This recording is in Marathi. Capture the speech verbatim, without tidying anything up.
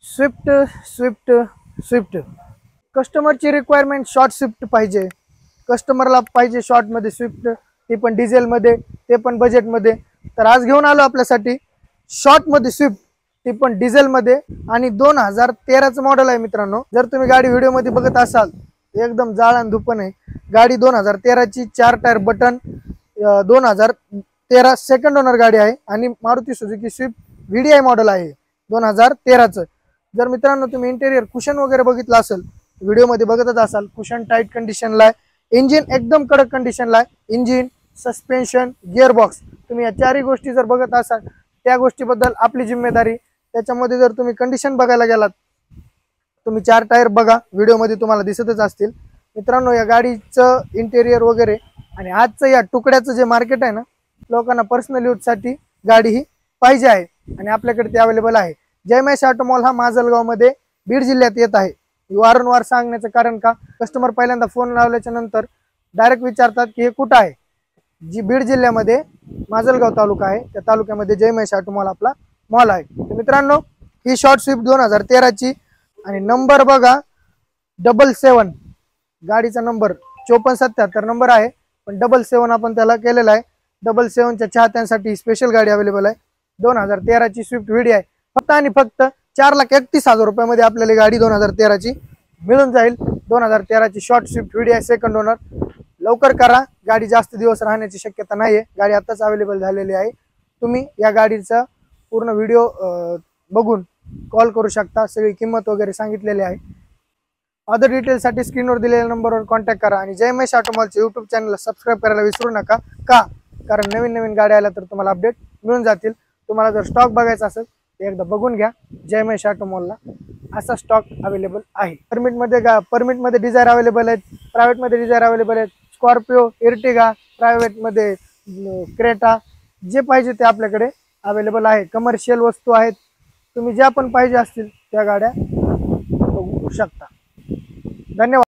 स्विफ्ट स्विफ्ट स्विफ्ट कस्टमरची रिक्वायरमेंट शॉर्ट स्विफ्ट पाहिजे. कस्टमरला पाहिजे शॉर्टमध्ये स्विफ्ट, ते पण डिझेलमध्ये, ते पण बजेटमध्ये. तर आज घेऊन आलो आपल्यासाठी शॉर्टमध्ये स्विफ्ट, ते पण डिझेलमध्ये आणि दोन हजार तेराचं मॉडेल आहे मित्रांनो. जर तुम्ही गाडी व्हिडिओमध्ये बघत असाल एकदम जाळण धुपण आहे गाडी. दोन हजार तेराची, चार टायर बटन, दोन हजार तेरा सेकंड ओनर गाडी आहे आणि Maruti Suzuki Swift V D I model आहे दोन हजार तेराचं. जर मित्रांनो तुम्ही इंटेरियर कुशन वगैरे बघितलं असेल, व्हिडिओमध्ये बघतच असाल, कुशन टाईट कंडिशनला आहे, इंजिन एकदम कडक कंडिशनला आहे. इंजिन, सस्पेन्शन, गिअरबॉक्स, तुम्ही या चारही गोष्टी जर बघत असाल त्या गोष्टीबद्दल आपली जिम्मेदारी. त्याच्यामध्ये जर तुम्ही कंडिशन बघायला गेलात, तुम्ही चार टायर बघा, व्हिडिओमध्ये तुम्हाला दिसतच असतील मित्रांनो. या गाडीचं इंटेरियर वगैरे आणि आजचं या तुकड्याचं जे मार्केट आहे ना, लोकांना पर्सनल यूजसाठी गाडी ही पाहिजे आहे आणि आपल्याकडे ते अवेलेबल आहे. जय महेश ऑटो मॉल हा माजलगावमध्ये बीड जिल्ह्यात येत आहे. वारंवार सांगण्याचं कारण का, कस्टमर पहिल्यांदा फोन लावल्याच्या नंतर डायरेक्ट विचारतात की हे कुठं आहे. जी बीड जिल्ह्यामध्ये माजलगाव तालुका आहे, त्या तालुक्यामध्ये जय महेश ऑटो मॉल आपला मॉल आहे. तर मित्रांनो ही शॉर्ट स्विफ्ट दोन हजार तेराची आणि नंबर बघा डबल सेवन, गाडीचा नंबर चोपन्न सत्याहत्तर नंबर आहे, पण डबल सेवन आपण त्याला केलेला आहे. डबल सेवनच्या चाहत्यांसाठी स्पेशल गाडी अवेलेबल आहे. दोन हजार तेराची स्विफ्ट व्ही डी आय फक्त आणि फक्त चार लाख एकतीस हजार रुपयामध्ये आपल्याला गाडी दोन हजार तेराची मिळून जाईल. दोन हजार तेराची short Swift V D I second owner. लवकर करा, गाडी जास्त दिवस राहण्याची शक्यता नाही आहे. गाडी आताच अवेलेबल झालेली आहे. तुम्ही या गाडीचा पूर्ण व्हिडिओ बघून कॉल करू शकता. सगळी किंमत वगैरे सांगितलेली आहे. अदर डिटेल्ससाठी स्क्रीनवर दिलेल्या नंबरवर कॉन्टॅक्ट करा आणि जय महेश ऑटो मॉलचे यूट्यूब चॅनलला सबस्क्राईब करायला विसरू नका. का? कारण नवीन नवीन गाड्या आल्या तर तुम्हाला अपडेट मिळून जातील. तुम्हाला जर स्टॉक बघायचा असेल तर एकदा बघून घ्या. जय महेश ऑटो मॉलला असा स्टॉक अवेलेबल आहे. परमिटमध्ये गा परमिटमध्ये डिझायर अवेलेबल आहेत, प्रायव्हेटमध्ये डिझायर अवेलेबल आहेत, स्कॉर्पिओ, इर्टिगा, प्रायव्हेटमध्ये क्रेटा, जे पाहिजे ते आपल्याकडे अवेलेबल आहे. कमर्शियल वस्तू आहेत, तुम्ही ज्या पण पाहिजे असतील त्या गाड्या बघू शकता. धन्यवाद.